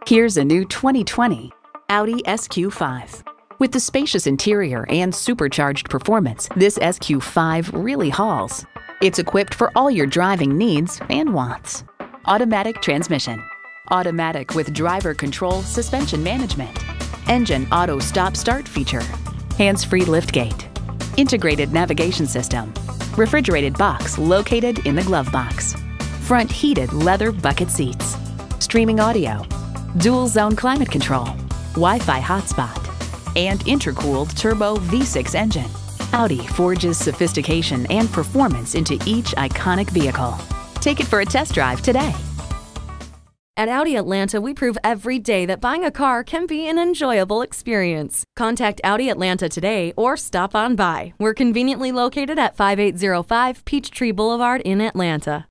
Here's a new 2020 Audi SQ5. With the spacious interior and supercharged performance, this SQ5 really hauls. It's equipped for all your driving needs and wants. Automatic transmission, automatic with driver control suspension management, engine auto stop-start feature, hands-free liftgate, integrated navigation system, refrigerated box located in the glove box, front heated leather bucket seats, streaming audio, dual zone climate control, Wi-Fi hotspot, and intercooled turbo V6 engine. Audi forges sophistication and performance into each iconic vehicle. Take it for a test drive today. At Audi Atlanta, we prove every day that buying a car can be an enjoyable experience. Contact Audi Atlanta today or stop on by. We're conveniently located at 5805 Peachtree Boulevard in Atlanta.